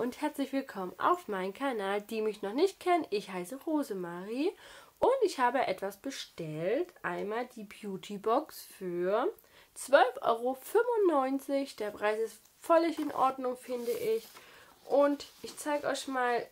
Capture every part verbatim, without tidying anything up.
und herzlich willkommen auf meinem Kanal. Die mich noch nicht kennen, ich heiße Rosemarie und ich habe etwas bestellt. Einmal die Beauty Box für zwölf Euro fünfundneunzig. Der Preis ist völlig in Ordnung, finde ich. Und ich zeige euch mal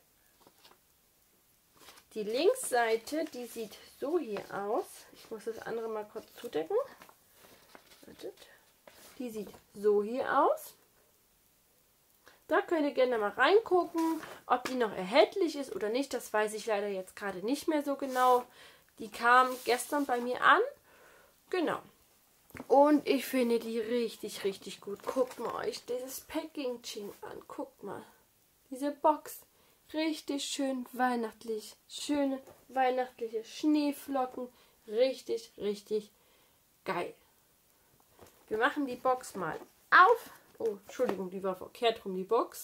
die Linksseite, die sieht so hier aus. Ich muss das andere mal kurz zudecken. Wartet. Die sieht so hier aus. Da könnt ihr gerne mal reingucken, ob die noch erhältlich ist oder nicht. Das weiß ich leider jetzt gerade nicht mehr so genau. Die kam gestern bei mir an. Genau. Und ich finde die richtig, richtig gut. Guckt mal euch dieses Packaging an. Guckt mal. Diese Box. Richtig schön weihnachtlich. Schöne weihnachtliche Schneeflocken. Richtig, richtig geil. Wir machen die Box mal auf. Oh, Entschuldigung, die war verkehrt rum, die Box.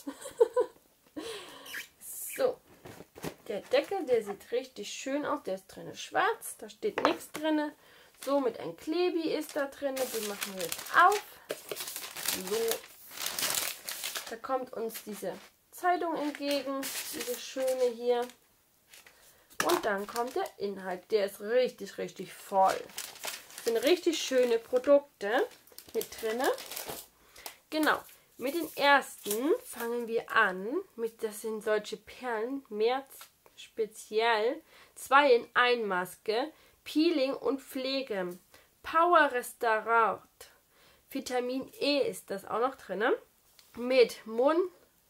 So, der Deckel, der sieht richtig schön aus. Der ist drin schwarz, da steht nichts drin. So, mit einem Klebi ist da drin. Den machen wir jetzt auf. So, da kommt uns diese Zeitung entgegen, diese schöne hier. Und dann kommt der Inhalt. Der ist richtig, richtig voll. Das sind richtig schöne Produkte mit drin. Genau, mit den ersten fangen wir an, mit, das sind solche Perlen, März speziell, zwei in ein Maske, Peeling und Pflege, Power Restaurant, Vitamin E ist das auch noch drin, mit Mond,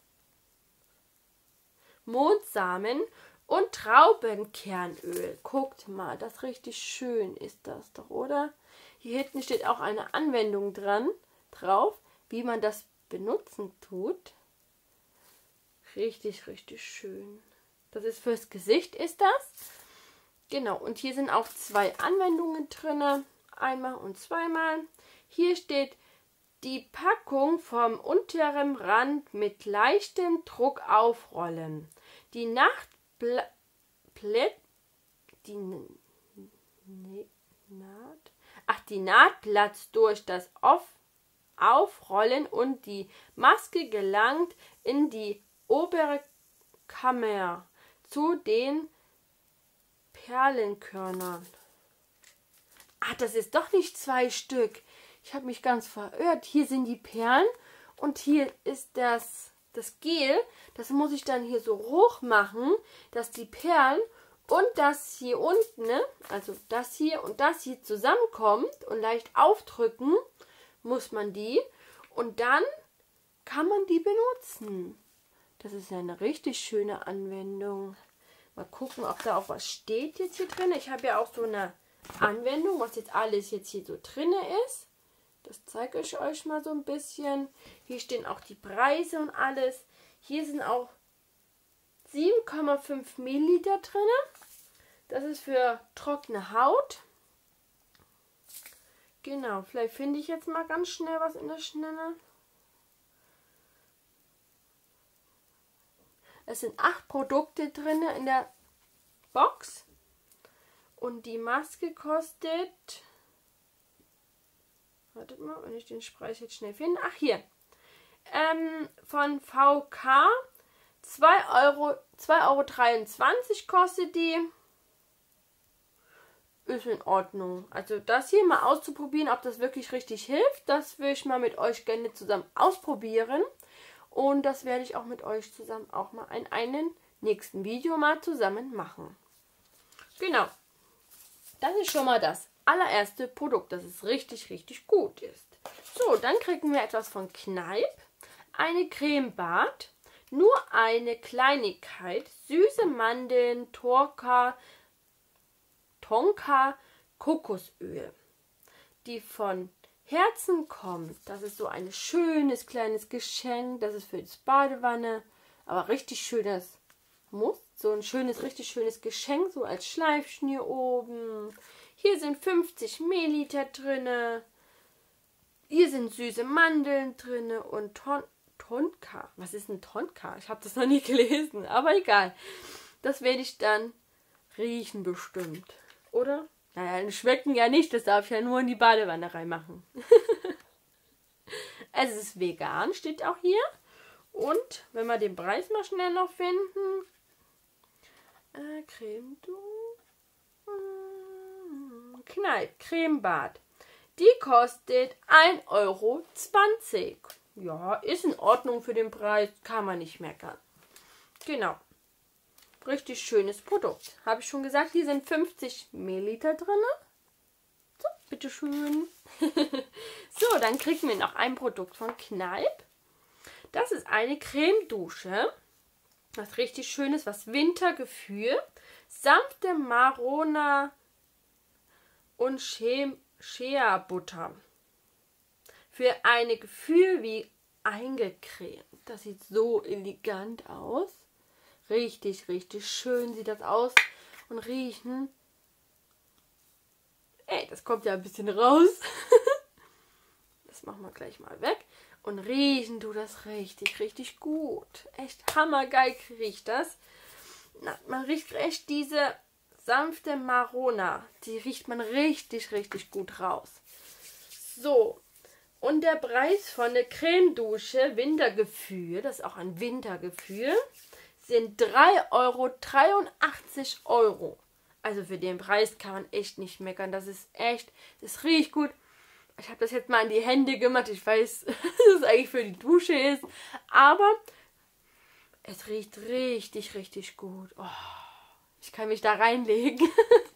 Mondsamen und Traubenkernöl. Guckt mal, das richtig schön ist das doch, oder? Hier hinten steht auch eine Anwendung dran, drauf, wie man das benutzen tut. Richtig, richtig schön. Das ist fürs Gesicht, ist das. Genau, und hier sind auch zwei Anwendungen drin. Einmal und zweimal. Hier steht die Packung vom unteren Rand mit leichtem Druck aufrollen. Die Nachtblätter, die ne, Naht, ach, die Naht platzt durch das Off Aufrollen und die Maske gelangt in die obere Kammer zu den Perlenkörnern. Ah, das ist doch nicht zwei Stück. Ich habe mich ganz verirrt. Hier sind die Perlen und hier ist das, das Gel. Das muss ich dann hier so hoch machen, dass die Perlen und das hier unten, ne, also das hier und das hier zusammenkommt und leicht aufdrücken muss man die und dann kann man die benutzen. Das ist ja eine richtig schöne Anwendung. Mal gucken, ob da auch was steht jetzt hier drin. Ich habe ja auch so eine Anwendung, was jetzt alles jetzt hier so drin ist. Das zeige ich euch mal so ein bisschen. Hier stehen auch die Preise und alles. Hier sind auch sieben Komma fünf Milliliter drin. Das ist für trockene Haut. Genau, vielleicht finde ich jetzt mal ganz schnell was in der Schnelle. Es sind acht Produkte drin in der Box. Und die Maske kostet... Wartet mal, wenn ich den Preis jetzt schnell finde. Ach, hier. Ähm, von V K zwei Euro dreiundzwanzig kostet die. Ist in Ordnung. Also das hier mal auszuprobieren, ob das wirklich richtig hilft, das will ich mal mit euch gerne zusammen ausprobieren. Und das werde ich auch mit euch zusammen auch mal in einem nächsten Video mal zusammen machen. Genau. Das ist schon mal das allererste Produkt, das es richtig, richtig gut ist. So, dann kriegen wir etwas von Kneipp. Eine Cremebad. Nur eine Kleinigkeit. Süße Mandeln, Tonka, Tonka Kokosöl, die von Herzen kommt. Das ist so ein schönes kleines Geschenk. Das ist für die Badewanne, aber richtig schönes Muster. So ein schönes, richtig schönes Geschenk, so als Schleifschnür oben. Hier sind fünfzig Milliliter drin. Hier sind süße Mandeln drin und Ton Tonka. Was ist ein Tonka? Ich habe das noch nie gelesen, aber egal. Das werde ich dann riechen bestimmt. Oder? Naja, schmecken ja nicht, das darf ich ja nur in die Badewanne reinmachen. Es ist vegan, steht auch hier. Und wenn wir den Preis mal schnell noch finden. Äh, Creme du. Hm, Kneipp, Cremebad. Die kostet ein Euro zwanzig. Ja, ist in Ordnung für den Preis. Kann man nicht meckern. Genau. Richtig schönes Produkt. Habe ich schon gesagt, hier sind fünfzig Milliliter drin. So, bitteschön. So, dann kriegen wir noch ein Produkt von Kneipp. Das ist eine Cremedusche. Was richtig schön ist, was Wintergefühl. Sanfte Marona und Shea Butter. Für ein Gefühl wie eingecremt. Das sieht so elegant aus. Richtig, richtig schön sieht das aus. Und riechen. Ey, das kommt ja ein bisschen raus. Das machen wir gleich mal weg. Und riechen tut das richtig, richtig gut. Echt hammergeil riecht das. Na, man riecht echt diese sanfte Marona. Die riecht man richtig, richtig gut raus. So. Und der Preis von der Cremedusche Wintergefühl, das ist auch ein Wintergefühl, sind drei Euro dreiundachtzig Euro. Also für den Preis kann man echt nicht meckern. Das ist echt, das riecht gut. Ich habe das jetzt mal in die Hände gemacht. Ich weiß, dass es eigentlich für die Dusche ist. Aber es riecht richtig, richtig gut. Oh, ich kann mich da reinlegen.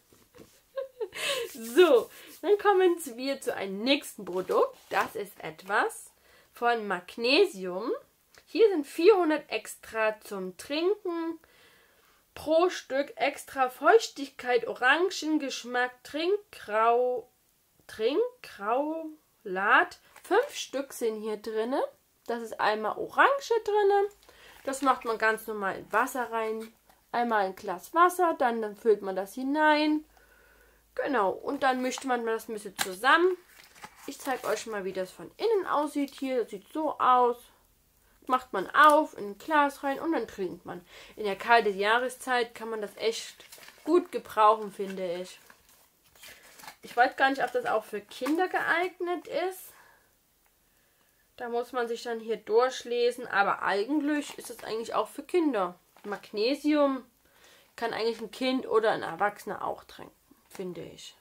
So, dann kommen wir zu einem nächsten Produkt. Das ist etwas von Magnesium. Hier sind vierhundert extra zum Trinken. Pro Stück extra Feuchtigkeit, Orangengeschmack, Trinkgrau. Trinkgraulat. Fünf Stück sind hier drin. Das ist einmal Orange drin. Das macht man ganz normal in Wasser rein. Einmal ein Glas Wasser, dann, dann füllt man das hinein. Genau, und dann mischt man das ein bisschen zusammen. Ich zeige euch mal, wie das von innen aussieht hier. Das sieht so aus. Macht man auf in ein Glas rein und dann trinkt man. In der kalten Jahreszeit kann man das echt gut gebrauchen, finde ich. Ich weiß gar nicht, ob das auch für Kinder geeignet ist. Da muss man sich dann hier durchlesen. Aber eigentlich ist es eigentlich auch für Kinder. Magnesium kann eigentlich ein Kind oder ein Erwachsener auch trinken, finde ich.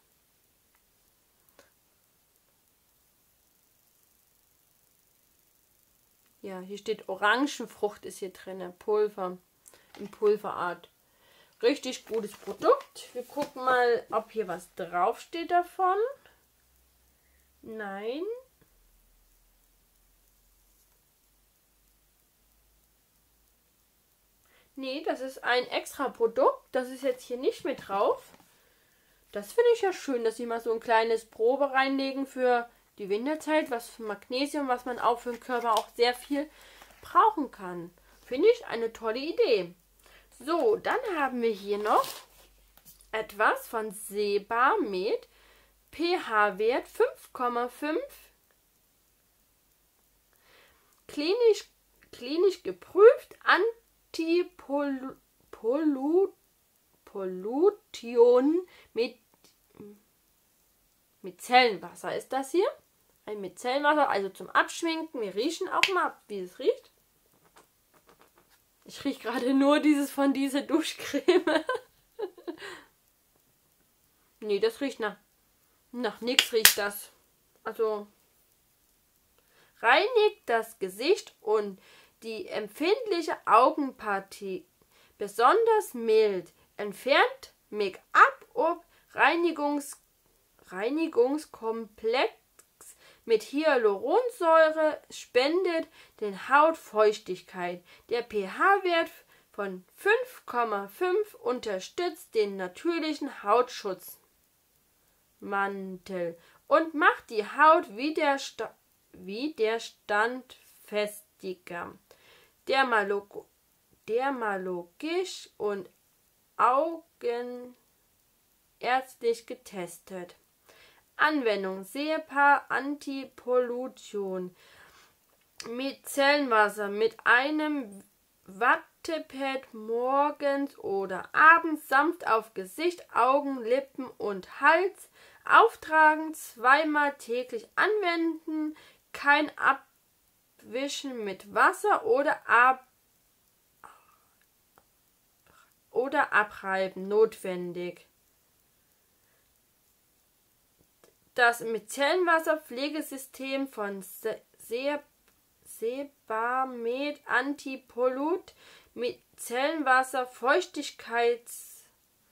Ja, hier steht Orangenfrucht ist hier drin. Pulver. In Pulverart. Richtig gutes Produkt. Wir gucken mal, ob hier was draufsteht davon. Nein. Nee, das ist ein extra Produkt. Das ist jetzt hier nicht mit drauf. Das finde ich ja schön, dass sie mal so ein kleines Probe reinlegen für die Winterzeit. Was für Magnesium, was man auch für den Körper auch sehr viel brauchen kann. Finde ich eine tolle Idee. So, dann haben wir hier noch etwas von Seba mit pH-Wert fünf Komma fünf. Klinisch, klinisch geprüft, Antipollution mit, mit Zellenwasser ist das hier. Ein mit Zellenwasser, also zum Abschminken. Wir riechen auch mal, wie es riecht. Ich rieche gerade nur dieses von dieser Duschcreme. Nee, das riecht nach, nach nichts riecht das. Also reinigt das Gesicht und die empfindliche Augenpartie besonders mild. Entfernt Make-up und Reinigungs, Reinigungskomplex mit Hyaluronsäure, spendet den Hautfeuchtigkeit. Der pH-Wert von fünf Komma fünf unterstützt den natürlichen Hautschutzmantel und macht die Haut widersta widerstandfestiger. Dermalog dermalogisch und augenärztlich getestet. Anwendung: Seba Antipollution mit Zellenwasser mit einem Wattepad morgens oder abends sanft auf Gesicht, Augen, Lippen und Hals auftragen, zweimal täglich anwenden, kein Abwischen mit Wasser oder ab oder abreiben notwendig. Das Micellenwasser-Pflegesystem von Se Sebamed Antipollut, Micellenwasser, Feuchtigkeitsfult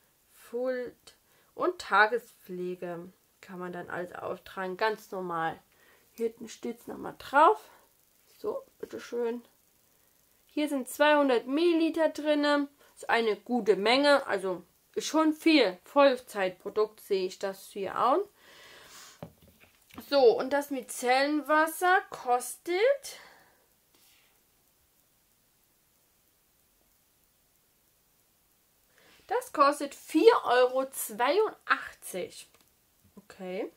und Tagespflege kann man dann alles auftragen, ganz normal. Hier hinten steht es nochmal drauf. So, bitteschön. Hier sind zweihundert Milliliter drin. Ist eine gute Menge, also ist schon viel. Vollzeitprodukt sehe ich das hier auch. So, und das Micellenwasser kostet das kostet vier Euro zweiundachtzig. Okay.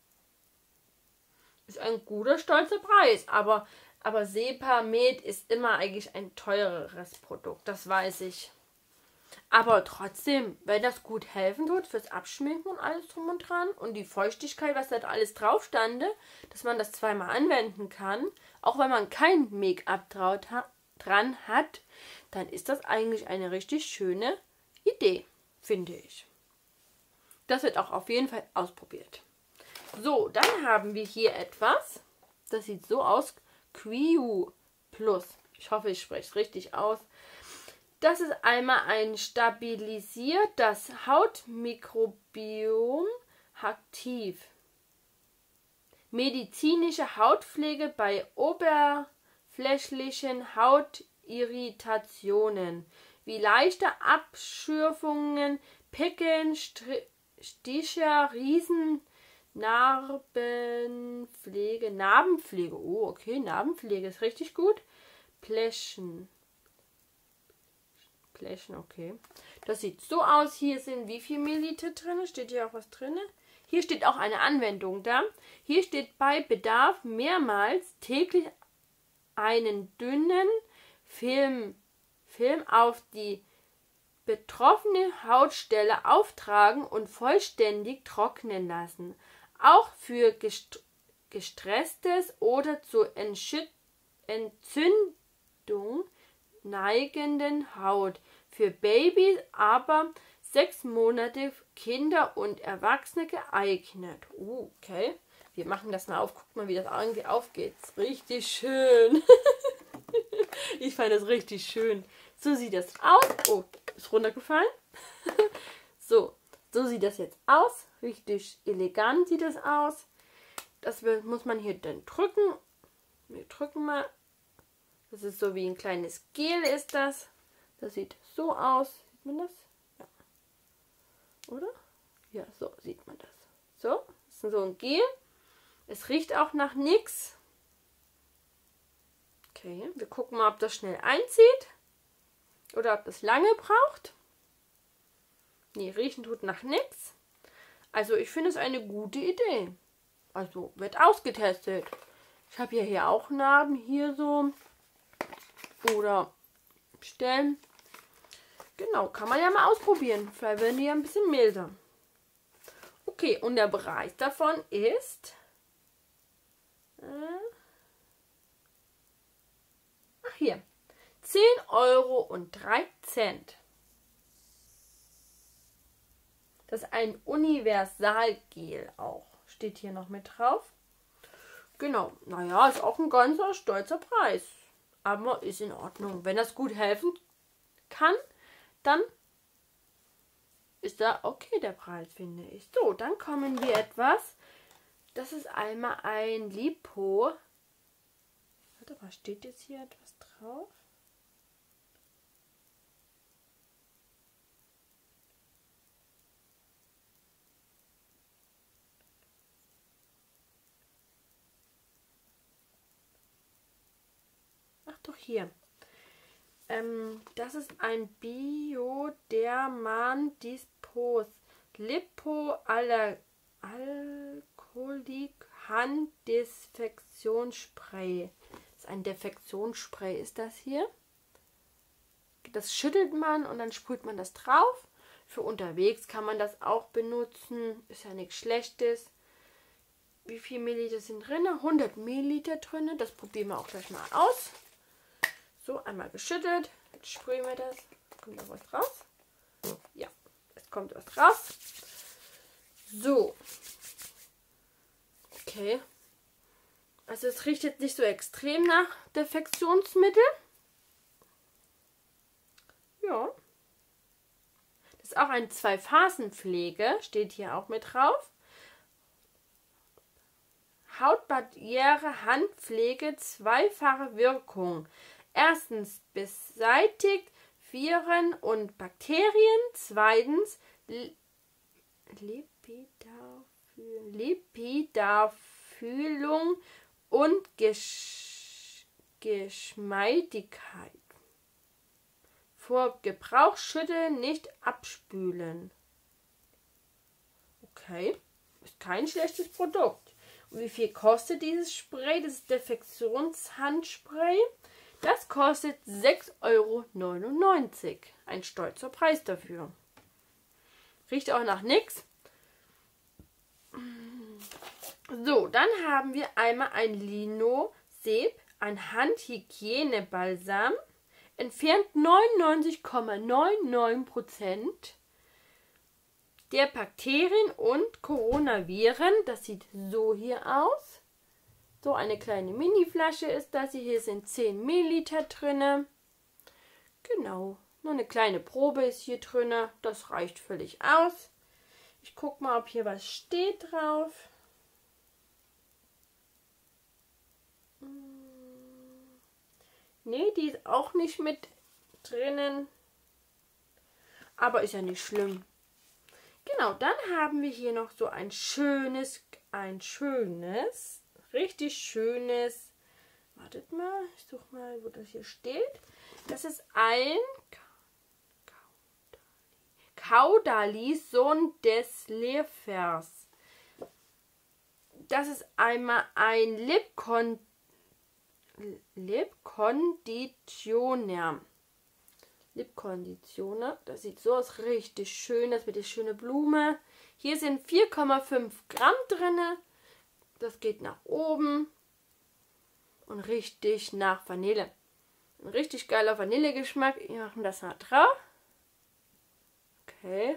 Ist ein guter, stolzer Preis, aber, aber Sebamed ist immer eigentlich ein teureres Produkt, das weiß ich. Aber trotzdem, wenn das gut helfen tut fürs Abschminken und alles drum und dran und die Feuchtigkeit, was da alles drauf stande, dass man das zweimal anwenden kann, auch wenn man kein Make-up dran hat, dann ist das eigentlich eine richtig schöne Idee, finde ich. Das wird auch auf jeden Fall ausprobiert. So, dann haben wir hier etwas, das sieht so aus, Q Plus. Ich hoffe, ich spreche es richtig aus. Das ist einmal ein stabilisiert das Hautmikrobiom aktiv. Medizinische Hautpflege bei oberflächlichen Hautirritationen wie leichte Abschürfungen, Pickeln, Stiche, Riesen, Narbenpflege, Narbenpflege, oh okay, Narbenpflege ist richtig gut. Pläschen. Flächen, okay. Das sieht so aus. Hier sind wie viel Milliliter drin? Steht hier auch was drin? Hier steht auch eine Anwendung da. Hier steht bei Bedarf mehrmals täglich einen dünnen Film, Film auf die betroffene Hautstelle auftragen und vollständig trocknen lassen. Auch für gestresstes oder zur Entzündung neigenden Haut. Für Babys, aber sechs Monate Kinder und Erwachsene geeignet. Uh, okay. Wir machen das mal auf. Guckt mal, wie das irgendwie aufgeht. Richtig schön. Ich fand das richtig schön. So sieht das aus. Oh, ist runtergefallen. So, so sieht das jetzt aus. Richtig elegant sieht das aus. Das muss man hier dann drücken. Wir drücken mal. Das ist so wie ein kleines Gel ist das. Das sieht so aus. Sieht man das? Ja. Oder? Ja, so sieht man das. So, das ist so ein Gel. Es riecht auch nach nichts. Okay, wir gucken mal, ob das schnell einzieht. Oder ob das lange braucht. Nee, riechen tut nach nichts. Also ich finde es eine gute Idee. Also wird ausgetestet. Ich habe ja hier auch Narben, hier so. Oder Stellen. Genau, kann man ja mal ausprobieren. Vielleicht werden die ja ein bisschen milder. Okay, und der Preis davon ist... Äh, ach hier. zehn Euro und drei Cent. Das ist ein Universalgel auch. Steht hier noch mit drauf. Genau, naja, ist auch ein ganzer stolzer Preis. Aber ist in Ordnung. Wenn das gut helfen kann, dann ist da okay der Preis, finde ich. So, dann kommen wir etwas. Das ist einmal ein Lipo. Warte, was steht jetzt hier etwas drauf? Ach doch, hier. Ähm, das ist ein Bioderman Dispos Lipoalkoholik Handdesinfektionsspray. Das ist ein Desinfektionsspray, ist das hier. Das schüttelt man und dann sprüht man das drauf. Für unterwegs kann man das auch benutzen. Ist ja nichts Schlechtes. wie viel Milliliter sind drin? hundert Milliliter drin. Das probieren wir auch gleich mal aus. So, einmal geschüttelt. Jetzt sprühen wir das. Kommt da was raus? Ja, es kommt was raus. So. Okay. Also es riecht jetzt nicht so extrem nach Desinfektionsmittel. Ja. Das ist auch eine Zwei-Phasen-Pflege. Steht hier auch mit drauf. Hautbarriere, Handpflege, zweifache Wirkung. Erstens beseitigt Viren und Bakterien. Zweitens Lipidaffüllung und Gesch Geschmeidigkeit. Vor Gebrauch schütteln, nicht abspülen. Okay, ist kein schlechtes Produkt. Und wie viel kostet dieses Spray, das Desinfektionshandspray? Das kostet sechs Euro neunundneunzig. Ein stolzer Preis dafür. Riecht auch nach nichts. So, dann haben wir einmal ein Lino-Seb, ein Handhygienebalsam. Entfernt neunundneunzig Komma neunundneunzig Prozent der Bakterien und Coronaviren. Das sieht so hier aus. So eine kleine Mini-Flasche ist das. Hier sind zehn Milliliter drin. Genau. Nur eine kleine Probe ist hier drin. Das reicht völlig aus. Ich gucke mal, ob hier was steht drauf. Nee, die ist auch nicht mit drinnen. Aber ist ja nicht schlimm. Genau, dann haben wir hier noch so ein schönes, ein schönes, richtig schönes, wartet mal, ich suche mal, wo das hier steht. Das ist ein Caudalie-Sohn des Lefers. Das ist einmal ein Lipkon Lipkonditioner. Lipkonditioner. Das sieht so aus, richtig schön. Das mit der schöne Blume. Hier sind vier Komma fünf Gramm drin. Das geht nach oben. Und richtig nach Vanille. Ein richtig geiler Vanillegeschmack. Wir machen das mal drauf. Okay.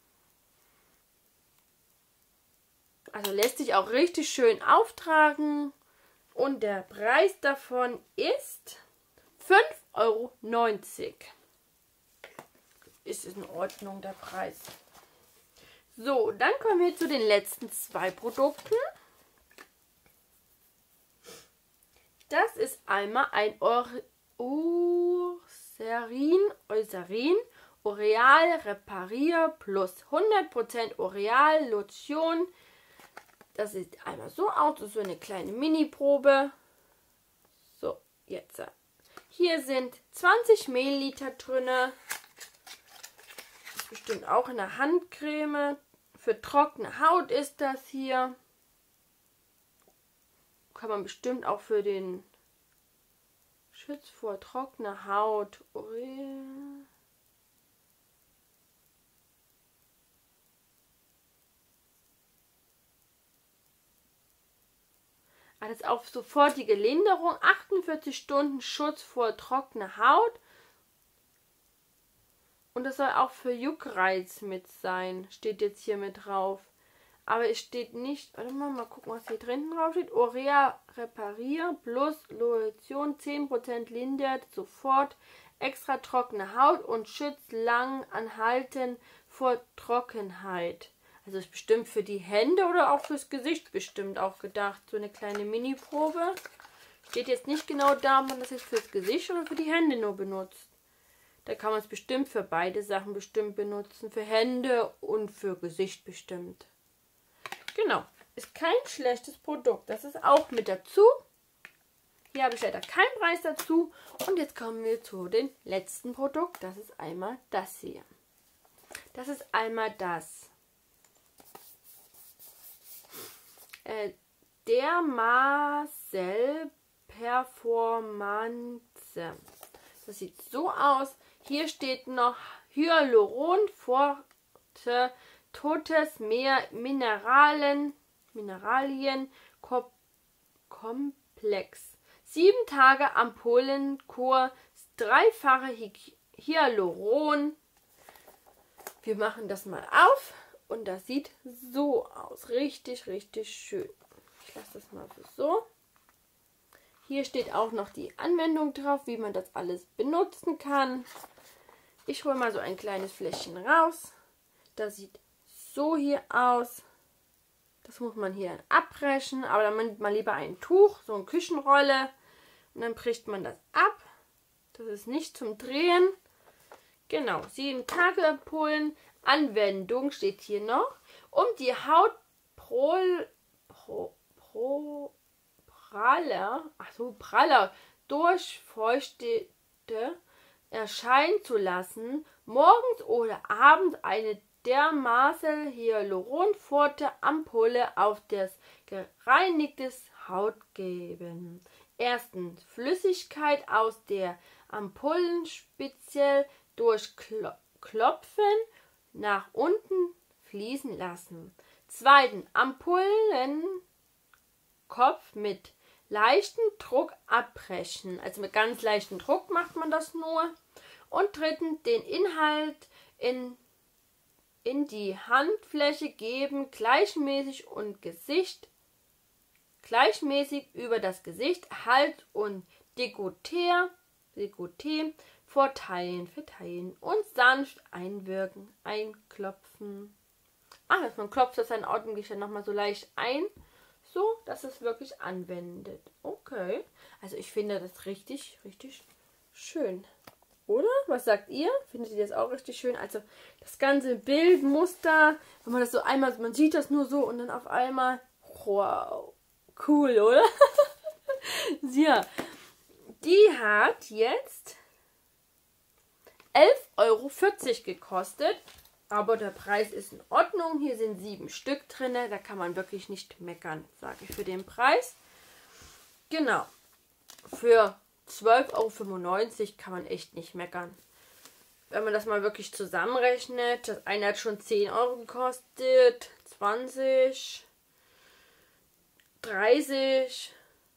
Also lässt sich auch richtig schön auftragen. Und der Preis davon ist fünf Euro neunzig. Ist es in Ordnung, der Preis. So, dann kommen wir zu den letzten zwei Produkten. Das ist einmal ein Eucerin, Eucerin Oreal Reparier Plus hundert Prozent Oreal Lotion. Das sieht einmal so aus, das ist so eine kleine Mini-Probe. So, jetzt. Hier sind zwanzig Milliliter drin. Das ist bestimmt auch in der Handcreme. Für trockene Haut ist das hier. Kann man bestimmt auch für den Schutz vor trockener Haut. Alles auf sofortige Linderung, achtundvierzig Stunden Schutz vor trockener Haut. Und das soll auch für Juckreiz mit sein, steht jetzt hier mit drauf. Aber es steht nicht, warte mal, mal gucken, was hier drin drauf steht. Orea Reparier plus Lotion zehn Prozent lindert sofort extra trockene Haut und schützt lang anhalten vor Trockenheit. Also ist bestimmt für die Hände oder auch fürs Gesicht bestimmt auch gedacht. So eine kleine Mini-Probe. Steht jetzt nicht genau da, ob man das jetzt fürs Gesicht oder für die Hände nur benutzt. Da kann man es bestimmt für beide Sachen bestimmt benutzen. Für Hände und für Gesicht bestimmt. Genau. Ist kein schlechtes Produkt. Das ist auch mit dazu. Hier habe ich leider keinen Preis dazu. Und jetzt kommen wir zu dem letzten Produkt. Das ist einmal das hier. Das ist einmal das. Äh, Dermacell Performance. Das sieht so aus. Hier steht noch Hyaluron, Forte, Totes Meer, Mineralen, Mineralien Komplex. Sieben Tage Ampullenkur, dreifache Hy Hyaluron. Wir machen das mal auf und das sieht so aus. Richtig, richtig schön. Ich lasse das mal so. Hier steht auch noch die Anwendung drauf, wie man das alles benutzen kann. Ich hole mal so ein kleines Fläschchen raus. Das sieht so hier aus. Das muss man hier abbrechen, aber dann nimmt man lieber ein Tuch, so eine Küchenrolle. Und dann bricht man das ab. Das ist nicht zum Drehen. Genau, sieben Tage Ampullen. Anwendung steht hier noch. Um die Haut pro, pro, pro, praller, ach so, praller, durchfeuchtete erscheinen zu lassen, morgens oder abends eine dermaßen hyaluronforte Ampulle auf das gereinigtes Haut geben. Erstens, Flüssigkeit aus der Ampullenspitze durch Klopfen nach unten fließen lassen. Zweitens, Ampullenkopf mit leichtem Druck abbrechen. Also mit ganz leichtem Druck macht man das nur. Und drittens, den Inhalt in, in die Handfläche geben, gleichmäßig und Gesicht gleichmäßig über das Gesicht, Hals und Dekolleté, Dekolleté verteilen, verteilen und sanft einwirken, einklopfen. Ah, man klopft das dann ordentlich dann nochmal so leicht ein, so, dass es wirklich anwendet. Okay, also ich finde das richtig, richtig schön. Oder? Was sagt ihr? Findet ihr das auch richtig schön? Also das ganze Bildmuster, wenn man das so einmal, man sieht das nur so und dann auf einmal, wow. Cool, oder? Ja, die hat jetzt elf Euro vierzig gekostet, aber der Preis ist in Ordnung. Hier sind sieben Stück drin, da kann man wirklich nicht meckern, sage ich für den Preis. Genau, für zwölf Euro fünfundneunzig kann man echt nicht meckern. Wenn man das mal wirklich zusammenrechnet, das eine hat schon zehn Euro gekostet, zwanzig, dreißig,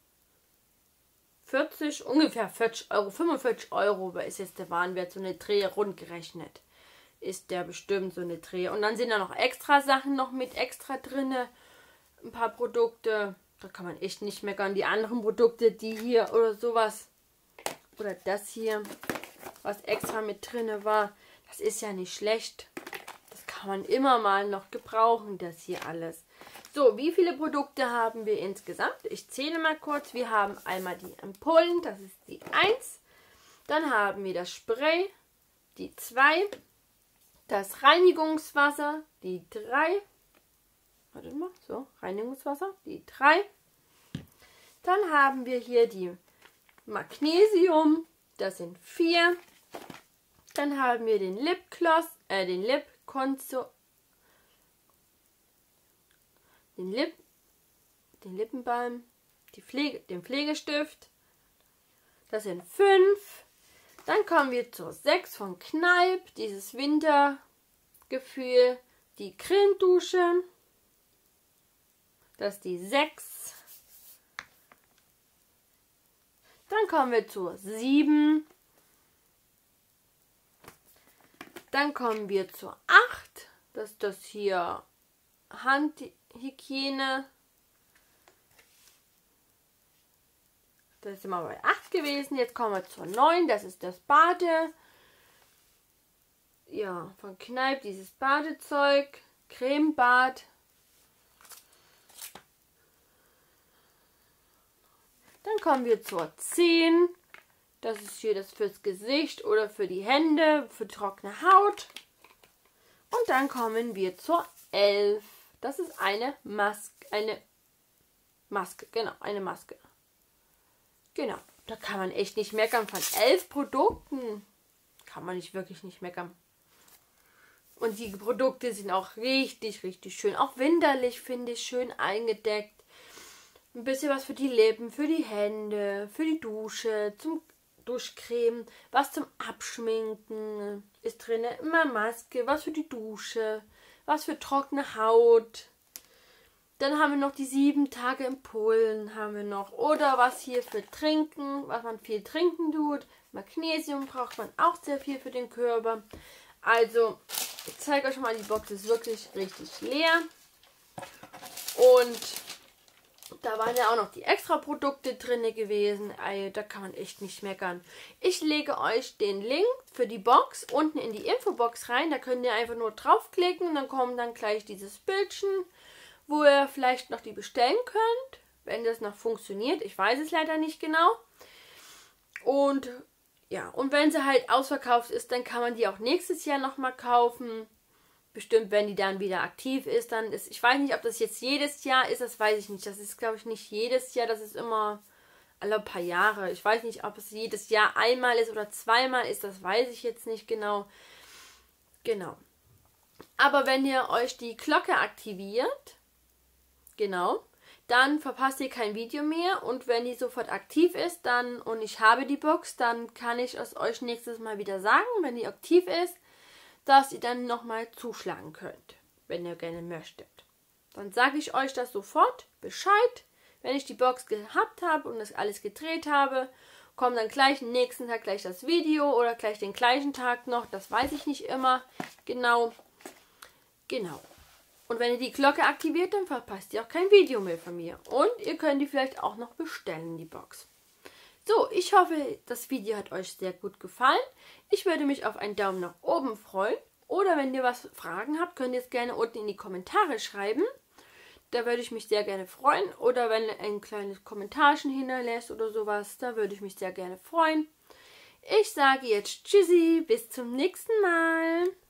vierzig, ungefähr vierzig Euro, fünfundvierzig Euro ist jetzt der Warenwert, so eine Dreh rund gerechnet. Ist der bestimmt so eine Dreh. Und dann sind da noch extra Sachen noch mit extra drin. Ein paar Produkte, da kann man echt nicht meckern. Die anderen Produkte, die hier oder sowas, oder das hier, was extra mit drin war, das ist ja nicht schlecht. Das kann man immer mal noch gebrauchen, das hier alles. So, wie viele Produkte haben wir insgesamt? Ich zähle mal kurz. Wir haben einmal die Ampullen, das ist die eins. Dann haben wir das Spray, die zwei. Das Reinigungswasser, die drei. Warte mal, so, Reinigungswasser, die drei. Dann haben wir hier die Magnesium, das sind vier. Dann haben wir den Lipgloss, äh, den Lipconso. Den, Lip, den Lippenbalm, die Pflege, den Pflegestift, das sind fünf. Dann kommen wir zur sechs von Kneipp, dieses Wintergefühl, die Cremedusche, das ist die sechs. Dann kommen wir zur sieben. Dann kommen wir zur acht, das ist das hier Handhygiene. Das sind wir bei acht gewesen. Jetzt kommen wir zur neun. Das ist das Bade. Ja, von Kneipp dieses Badezeug. Cremebad. Dann kommen wir zur zehn. Das ist hier das fürs Gesicht oder für die Hände, für trockene Haut. Und dann kommen wir zur elf. Das ist eine Maske, eine Maske, genau, eine Maske. Genau, da kann man echt nicht meckern. Von elf Produkten kann man nicht wirklich nicht meckern. Und die Produkte sind auch richtig, richtig schön. Auch winterlich finde ich schön eingedeckt. Ein bisschen was für die Lippen, für die Hände, für die Dusche, zum Duschcreme, was zum Abschminken ist drin. Immer Maske, was für die Dusche, was für trockene Haut. Dann haben wir noch die sieben Tage in Polen, haben wir noch. Oder was hier für Trinken, was man viel trinken tut. Magnesium braucht man auch sehr viel für den Körper. Also, ich zeige euch mal, die Box ist wirklich richtig leer. Und da waren ja auch noch die Extra-Produkte drin gewesen. Also, da kann man echt nicht meckern. Ich lege euch den Link für die Box unten in die Infobox rein. Da könnt ihr einfach nur draufklicken. Dann kommt dann gleich dieses Bildchen, wo ihr vielleicht noch die bestellen könnt, wenn das noch funktioniert. Ich weiß es leider nicht genau. Und ja, und wenn sie halt ausverkauft ist, dann kann man die auch nächstes Jahr nochmal kaufen. Bestimmt, wenn die dann wieder aktiv ist, dann ist, ich weiß nicht, ob das jetzt jedes Jahr ist, das weiß ich nicht. Das ist, glaube ich, nicht jedes Jahr, das ist immer alle paar Jahre. Ich weiß nicht, ob es jedes Jahr einmal ist oder zweimal ist, das weiß ich jetzt nicht genau. Genau. Aber wenn ihr euch die Glocke aktiviert, genau, dann verpasst ihr kein Video mehr und wenn die sofort aktiv ist, dann und ich habe die Box, dann kann ich es euch nächstes Mal wieder sagen, wenn die aktiv ist, dass ihr dann nochmal zuschlagen könnt, wenn ihr gerne möchtet. Dann sage ich euch das sofort Bescheid, wenn ich die Box gehabt habe und das alles gedreht habe, kommt dann gleich am nächsten Tag gleich das Video oder gleich den gleichen Tag noch, das weiß ich nicht immer genau. Genau. Und wenn ihr die Glocke aktiviert, dann verpasst ihr auch kein Video mehr von mir. Und ihr könnt die vielleicht auch noch bestellen, die Box. So, ich hoffe, das Video hat euch sehr gut gefallen. Ich würde mich auf einen Daumen nach oben freuen. Oder wenn ihr was Fragen habt, könnt ihr es gerne unten in die Kommentare schreiben. Da würde ich mich sehr gerne freuen. Oder wenn ihr ein kleines Kommentarchen hinterlässt oder sowas, da würde ich mich sehr gerne freuen. Ich sage jetzt Tschüssi, bis zum nächsten Mal.